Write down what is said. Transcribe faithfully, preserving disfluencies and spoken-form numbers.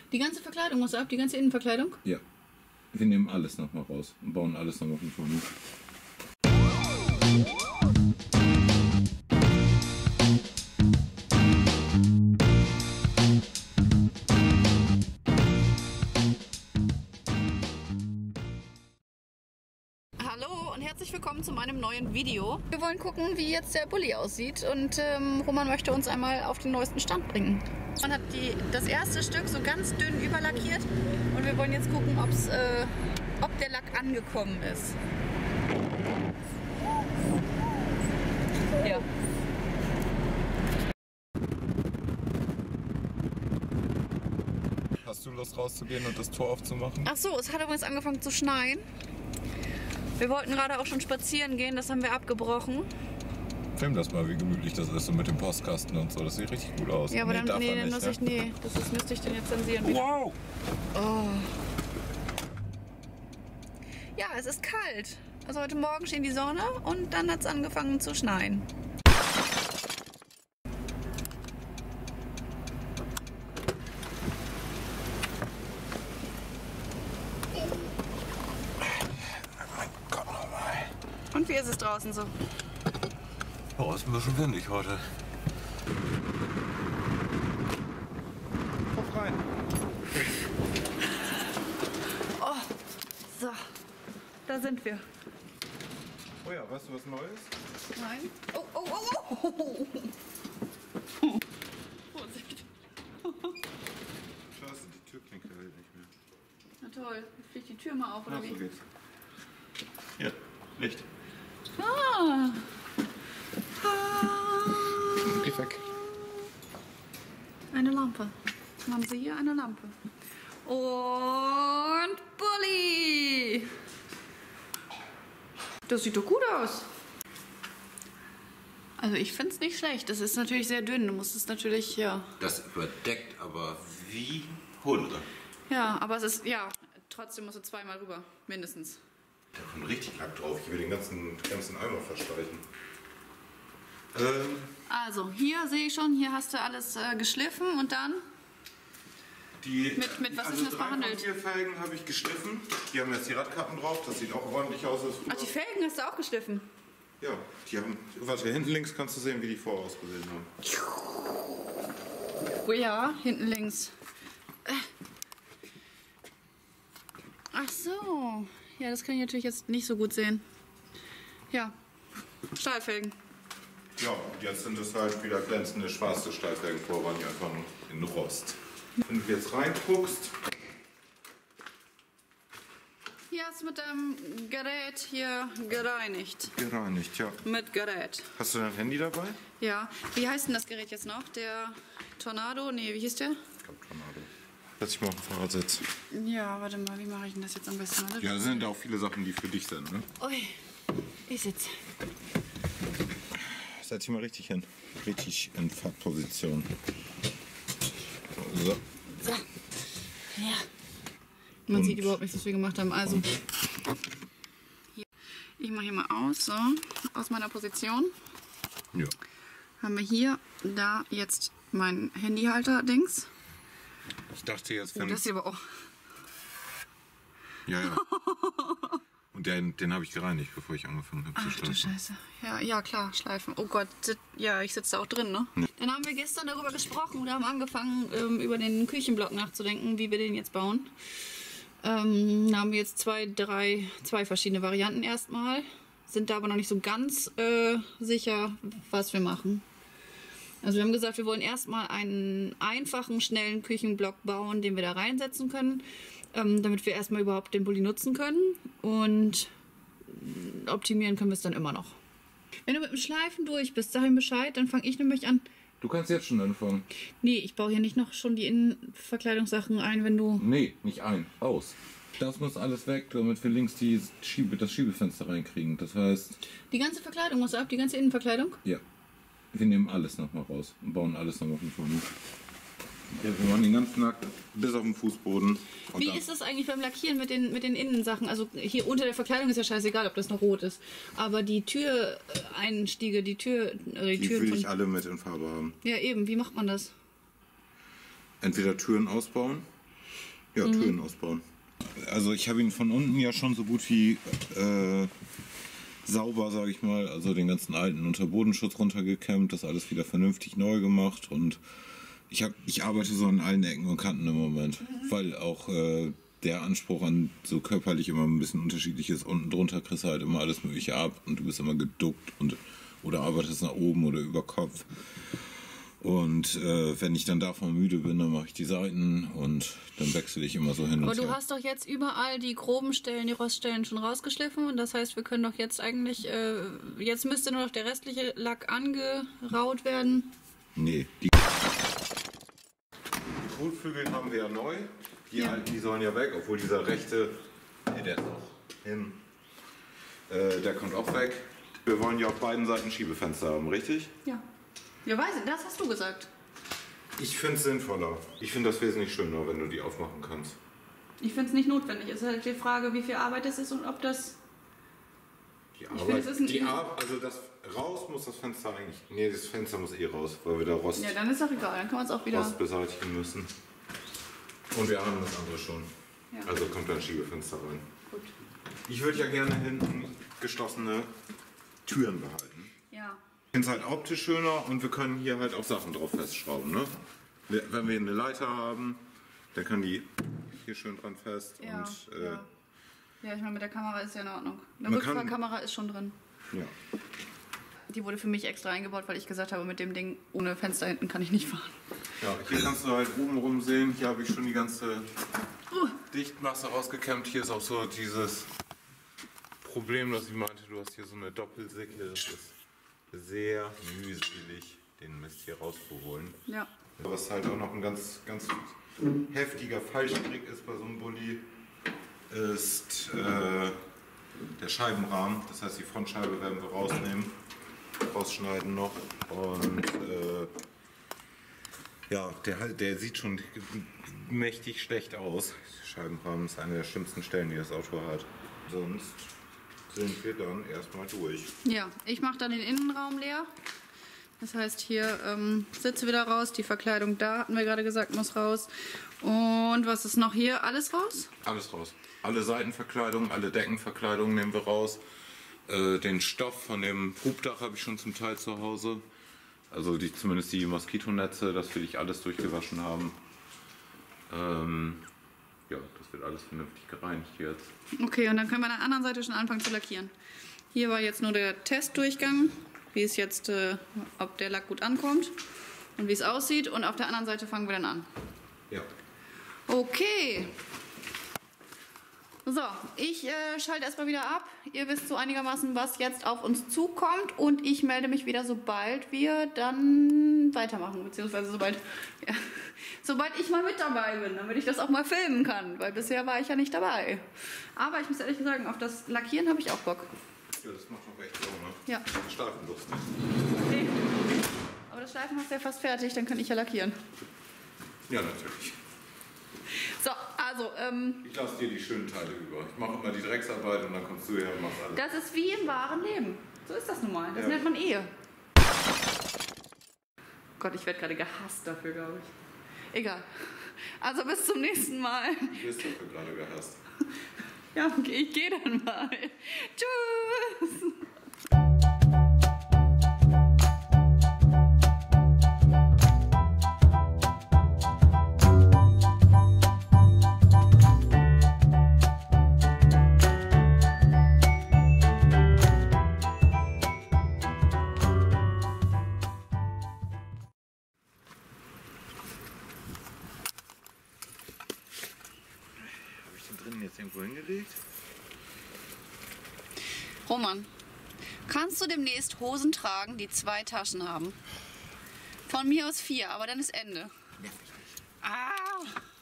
Die ganze Verkleidung muss ab, die ganze Innenverkleidung? Ja. Wir nehmen alles nochmal raus und bauen alles nochmal von vorne. Hallo und herzlich willkommen zu meinem neuen Video. Wir wollen gucken, wie jetzt der Bulli aussieht und ähm, Roman möchte uns einmal auf den neuesten Stand bringen. Man hat die, das erste Stück so ganz dünn überlackiert und wir wollen jetzt gucken, ob's, äh, ob der Lack angekommen ist. Ja. Hast du Lust rauszugehen und das Tor aufzumachen? Ach so, es hat übrigens angefangen zu schneien. Wir wollten gerade auch schon spazieren gehen, das haben wir abgebrochen. Film das mal, wie gemütlich das ist, so mit dem Postkasten und so. Das sieht richtig gut aus. Ja, aber nee, dann, darf nee, er dann nicht, muss ja? ich, nee, das ist, müsste ich den jetzt zensieren. Wieder. Wow! Oh. Ja, es ist kalt. Also heute Morgen schien die Sonne und dann hat es angefangen zu schneien. Mein Gott, nochmal. Und wie ist es draußen so? Oh, ist ein bisschen windig heute. Kopf rein. Oh, so. Da sind wir. Oh ja, weißt du was Neues? Nein. Oh, oh, oh, oh. Vorsicht. Scheiße, die Türklinke hält nicht mehr. Na toll. Fliegt die Tür mal auf, oder Ach, wie? so geht's. Ja, Licht. Ah. Geh weg. Eine Lampe. Dann haben Sie hier eine Lampe. Und Bulli! Das sieht doch gut aus. Also ich finde es nicht schlecht. Das ist natürlich sehr dünn. Du musst es natürlich, ja. Das überdeckt aber wie Hunde. Ja, aber es ist, ja, trotzdem musst du zweimal rüber. Mindestens. Da kommt richtig Lack drauf. Ich will den ganzen, ganzen Eimer verstreichen. Ähm, Also, hier sehe ich schon, hier hast du alles äh, geschliffen und dann? die, Mit- mit was also ist denn das drei behandelt? von vier Felgen habe ich geschliffen. Die haben jetzt die Radkappen drauf. Das sieht auch ordentlich aus. Als Ach, die Felgen hast du auch geschliffen? Ja, die haben. Warte, hinten links kannst du sehen, wie die vorher ausgesehen haben. Oh ja, hinten links. Äh. Ach so. Ja, das kann ich natürlich jetzt nicht so gut sehen. Ja, Stahlfelgen. Ja, und jetzt sind es halt wieder glänzende schwarze Stahlfelgen. Vorher waren die einfach nur in Rost. Wenn du jetzt reinguckst. Hier hast du mit deinem Gerät hier gereinigt. Gereinigt, ja. Mit Gerät. Hast du dein Handy dabei? Ja. Wie heißt denn das Gerät jetzt noch? Der Tornado? Nee, wie hieß der? Ich glaube Tornado. Setz dich mal auf den Fahrersitz. Ja, warte mal, wie mache ich denn das jetzt am besten? Warte. Ja, das sind auch viele Sachen, die für dich sind, ne? Ui, ich sitze. Setz dich mal richtig hin. Richtig in Fahrtposition. So. So. Ja. Man Und- sieht überhaupt nicht, was wir gemacht haben. Also, hier. Ich mache hier mal aus, so, aus meiner Position. Ja. Haben wir hier, da jetzt mein Handyhalter-Dings. Ich dachte jetzt, Oh, wenn. das hier aber auch. Ja, ja. Und den, den habe ich gereinigt, bevor ich angefangen habe zu Ach du schleifen. Scheiße. Ja, ja, klar, schleifen. Oh Gott, das, ja, ich sitze da auch drin, ne? Ja. Dann haben wir gestern darüber gesprochen und haben angefangen, ähm, über den Küchenblock nachzudenken, wie wir den jetzt bauen. Ähm, da haben wir jetzt zwei, drei, zwei verschiedene Varianten erstmal. Sind da aber noch nicht so ganz äh, sicher, was wir machen. Also wir haben gesagt, wir wollen erstmal einen einfachen, schnellen Küchenblock bauen, den wir da reinsetzen können, ähm, damit wir erstmal überhaupt den Bulli nutzen können. Und optimieren können wir es dann immer noch. Wenn du mit dem Schleifen durch bist, sag ihm Bescheid, dann fange ich nämlich an. Du kannst jetzt schon anfangen. Nee, ich baue hier nicht noch schon die Innenverkleidungssachen ein, wenn du... Nee, nicht ein. Aus. Das muss alles weg, damit wir links die Schiebe, das Schiebefenster reinkriegen. Das heißt... Die ganze Verkleidung muss ab, die ganze Innenverkleidung? Ja. Wir nehmen alles nochmal raus und bauen alles nochmal von vorne. Ja, wir machen den ganzen Nackt bis auf den Fußboden. Und Wie dann- ist das eigentlich beim Lackieren mit den, mit den Innensachen? Also hier unter der Verkleidung ist ja scheißegal, ob das noch rot ist. Aber die Türeinstiege, die Tür... Oder die, Die Türen will von... ich alle mit in Farbe haben. Ja eben, wie macht man das? Entweder Türen ausbauen Ja, mhm. Türen ausbauen. Also ich habe ihn von unten ja schon so gut wie äh, sauber, sage ich mal, also den ganzen alten Unterbodenschutz runtergekämmt, das alles wieder vernünftig neu gemacht und ich, hab, ich arbeite so an allen Ecken und Kanten im Moment, mhm. weil auch äh, der Anspruch an so körperlich immer ein bisschen unterschiedlich ist. Unten drunter kriegst du halt immer alles Mögliche ab und du bist immer geduckt und oder arbeitest nach oben oder über Kopf. Und äh, wenn ich dann davon müde bin, dann mache ich die Seiten und dann wechsle ich immer so hin Aber und her. Aber du hast doch jetzt überall die groben Stellen, die Roststellen schon rausgeschliffen und das heißt, wir können doch jetzt eigentlich, äh, jetzt müsste nur noch der restliche Lack angeraut werden. Nee, die Kotflügel haben wir ja neu, die ja. alten, die sollen ja weg, obwohl dieser rechte, nee, der ist noch hin, äh, der kommt auch weg. Wir wollen ja auf beiden Seiten Schiebefenster haben, richtig? Ja. Ja, weiß ich, das hast du gesagt. Ich finde es sinnvoller. Ich finde das wesentlich schöner, wenn du die aufmachen kannst. Ich finde es nicht notwendig. Es ist halt die Frage, wie viel Arbeit es ist und ob das... Die Arbeit, find, es ist die Ar also das raus muss das Fenster eigentlich... Nee, das Fenster muss eh raus, weil wir da Rost... Ja, dann ist doch egal, dann kann man es auch wieder... Rost beseitigen müssen. Und wir haben das andere schon. Ja. Also kommt da ein Schiebefenster rein. Gut. Ich würde ja gerne hinten geschlossene Türen behalten. Ja. Ich finde es halt optisch schöner und wir können hier halt auch Sachen drauf festschrauben. Ne? Wenn wir eine Leiter haben, dann kann die hier schön dran fest. Ja, und, äh, ja. ja ich meine, mit der Kamera ist ja in Ordnung. Eine Rückfahrkamera ist schon drin. Ja. Die wurde für mich extra eingebaut, weil ich gesagt habe, mit dem Ding ohne Fenster hinten kann ich nicht fahren. Ja, hier kannst du halt oben rum sehen. Hier habe ich schon die ganze uh. Dichtmasse rausgekämmt. Hier ist auch so dieses Problem, dass ich meinte, du hast hier so eine Doppelsickle. Das ist sehr mühselig, den Mist hier rauszuholen. Ja. Was halt auch noch ein ganz, ganz heftiger Fallstrick ist bei so einem Bulli, ist äh, der Scheibenrahmen. Das heißt, die Frontscheibe werden wir rausnehmen, rausschneiden noch. Und äh, ja, der, der sieht schon mächtig schlecht aus. Der Scheibenrahmen ist eine der schlimmsten Stellen, die das Auto hat. Sonst sind wir dann erstmal durch. Ja, ich mache dann den Innenraum leer. Das heißt, hier ähm, Sitze wieder raus, die Verkleidung da, hatten wir gerade gesagt, muss raus. Und was ist noch hier? Alles raus? Alles raus. Alle Seitenverkleidungen, alle Deckenverkleidungen nehmen wir raus. Äh, den Stoff von dem Hubdach habe ich schon zum Teil zu Hause. Also die, zumindest die Moskitonetze, das will ich alles durchgewaschen haben. Ähm, ja, das wird alles vernünftig gereinigt jetzt. Okay, und dann können wir an der anderen Seite schon anfangen zu lackieren. Hier war jetzt nur der Testdurchgang, wie es jetzt, äh, ob der Lack gut ankommt und wie es aussieht. Und auf der anderen Seite fangen wir dann an. Ja. Okay. So, ich äh, schalte erstmal wieder ab. Ihr wisst so einigermaßen, was jetzt auf uns zukommt. Und ich melde mich wieder, sobald wir dann weitermachen. Beziehungsweise sobald, ja, sobald ich mal mit dabei bin, damit ich das auch mal filmen kann. Weil bisher war ich ja nicht dabei. Aber ich muss ehrlich sagen, auf das Lackieren habe ich auch Bock. Ja, das macht doch echt Laune. Ja. Streifenlust nicht. Nee. Aber das Streifen hast du ja fast fertig, dann kann ich ja lackieren. Ja, natürlich. So, also, ähm... Ich lasse dir die schönen Teile über. Ich mache immer die Drecksarbeit und dann kommst du her und machst alles. Das ist wie im wahren Leben. So ist das nun mal. Das ja. nennt man Ehe. Gott, ich werde gerade gehasst dafür, glaube ich. Egal. Also bis zum nächsten Mal. Du wirst dafür gerade gehasst. Ja, okay, ich gehe dann mal. Tschüss. Jetzt irgendwo hingelegt? Roman, kannst du demnächst Hosen tragen, die zwei Taschen haben? Von mir aus vier, aber dann ist Ende. Nerv mich nicht. Ah!